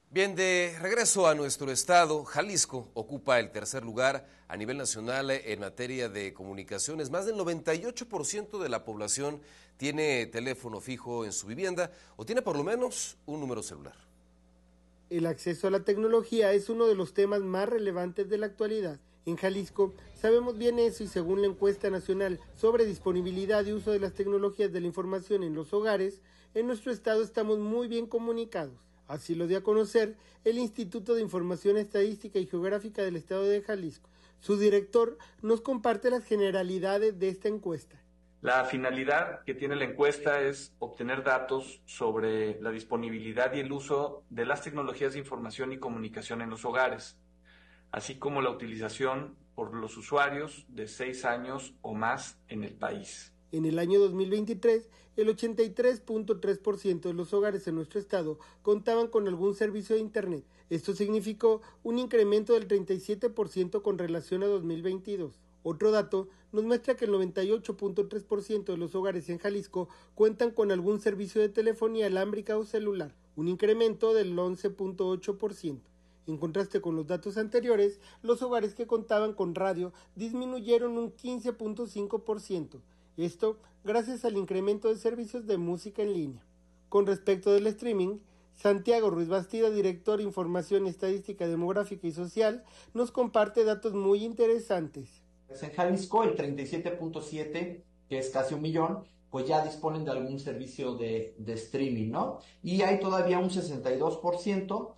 Bien, de regreso a nuestro estado, Jalisco ocupa el tercer lugar a nivel nacional en materia de comunicaciones. Más del 98% de la población tiene teléfono fijo en su vivienda o tiene por lo menos un número celular. El acceso a la tecnología es uno de los temas más relevantes de la actualidad. En Jalisco sabemos bien eso y según la encuesta nacional sobre disponibilidad y uso de las tecnologías de la información en los hogares, en nuestro estado estamos muy bien comunicados. Así lo dio a conocer el Instituto de Información Estadística y Geográfica del Estado de Jalisco. Su director nos comparte las generalidades de esta encuesta. La finalidad que tiene la encuesta es obtener datos sobre la disponibilidad y el uso de las tecnologías de información y comunicación en los hogares, así como la utilización por los usuarios de 6 años o más en el país. En el año 2023, el 83.3% de los hogares en nuestro estado contaban con algún servicio de Internet. Esto significó un incremento del 37% con relación a 2022. Otro dato nos muestra que el 98.3% de los hogares en Jalisco cuentan con algún servicio de telefonía alámbrica o celular, un incremento del 11.8%. En contraste con los datos anteriores, los hogares que contaban con radio disminuyeron un 15.5%. Esto gracias al incremento de servicios de música en línea. Con respecto del streaming, Santiago Ruiz Bastida, director de Información Estadística Demográfica y Social, nos comparte datos muy interesantes. En Jalisco, el 37.7, que es casi 1 millón, pues ya disponen de algún servicio de streaming, ¿no? Y hay todavía un 62%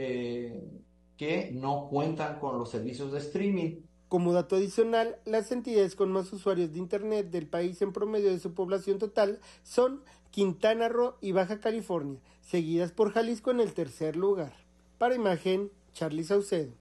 que no cuentan con los servicios de streaming. Como dato adicional, las entidades con más usuarios de Internet del país en promedio de su población total son Quintana Roo y Baja California, seguidas por Jalisco en el tercer lugar. Para Imagen, Charly Saucedo.